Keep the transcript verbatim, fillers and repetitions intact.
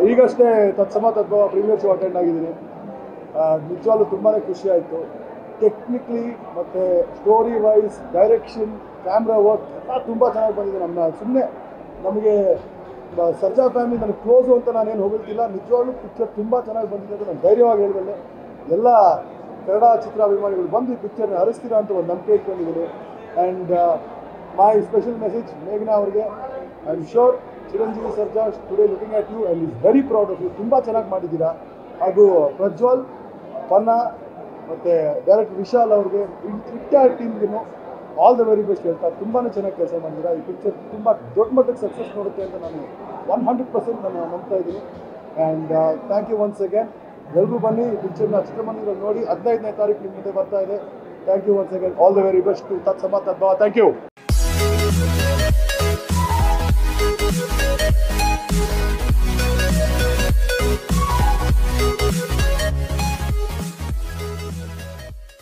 ಈಗಷ್ಟೇ Tatsama Tadbhava premiere show attend ಆಗಿದ್ದೀನಿ. ನಿಜವಾಗ್ಲೂ ತುಂಬಾ ಖುಷಿ ಆಯಿತು. ಟೆಕ್ನಿಕ್ಲಿ ಮತ್ತು story wise, direction, camera work ಎಲ್ಲ ತುಂಬ ಚೆನ್ನಾಗಿ ಬಂದಿದೆ. ನಮ್ಮ ಸುಮ್ಮನೆ ನಮಗೆ ಸರ್ಜಾ ಫ್ಯಾಮಿಲಿ ನನಗೆ ಕ್ಲೋಸು ಅಂತ ನಾನೇನು ಹೋಗ್ತಿಲ್ಲ. ನಿಜವಾಗ್ಲೂ ಪಿಕ್ಚರ್ ತುಂಬ ಚೆನ್ನಾಗಿ ಬಂದಿದೆ ಅಂತ ನಾನು ಧೈರ್ಯವಾಗಿ ಹೇಳಿದೆ. ಎಲ್ಲ ಕನ್ನಡ ಚಿತ್ರಾಭಿಮಾನಿಗಳು ಬಂದು ಈ ಪಿಕ್ಚರ್ನ ಹರಿಸ್ತೀರಾ ಅಂತ ಒಂದು ನಂಬಿಕೆ ಇಟ್ಕೊಂಡಿದ್ದೀನಿ. ಆ್ಯಂಡ್ ಮೈ ಸ್ಪೆಷಲ್ ಮೆಸೇಜ್ ಮೇಘನಾ ಅವ್ರಿಗೆ, I am sure Chiranjeevi Sarja today looking at you and is very proud of you. ತುಂಬ ಚೆನ್ನಾಗಿ ಮಾಡಿದ್ದೀರಾ. ಹಾಗೂ ಪ್ರಜ್ವಲ್, ಪನ್ನ ಮತ್ತು ಡೈರೆಕ್ಟರ್ ವಿಶಾಲ್ ಅವ್ರಿಗೆ, ಎಂಟೈರ್ ಟೀಮ್ಗೂ ಆಲ್ ದ ವೆರಿ ಬೆಸ್ಟ್ ಹೇಳ್ತಾ ತುಂಬಾ ಚೆನ್ನಾಗಿ ಕೆಲಸ ಮಾಡಿದ್ದೀರಾ. ಈ ಪಿಕ್ಚರ್ ತುಂಬ ದೊಡ್ಡ ಮಟ್ಟಕ್ಕೆ ಸಕ್ಸಸ್ ನೋಡುತ್ತೆ ಅಂತ ನಾನು ಒನ್ ಹಂಡ್ರೆಡ್ ಪರ್ಸೆಂಟ್ ನಾನು ನಂಬ್ತಾ ಇದ್ದೀನಿ. And thank you once again. ಎಲ್ಲರೂ ಬನ್ನಿ ಈ ಪಿಕ್ಚರ್ನ ಚಿತ್ರಮಂದಿರದಲ್ಲಿ ನೋಡಿ. ಹದಿನೈದನೇ ತಾರೀಕು ನಿಮ್ಮ ಮುಂದೆ ಬರ್ತಾ ಇದೆ. Thank you once again. All the very best to Tatsama Tadbhava. Thank you.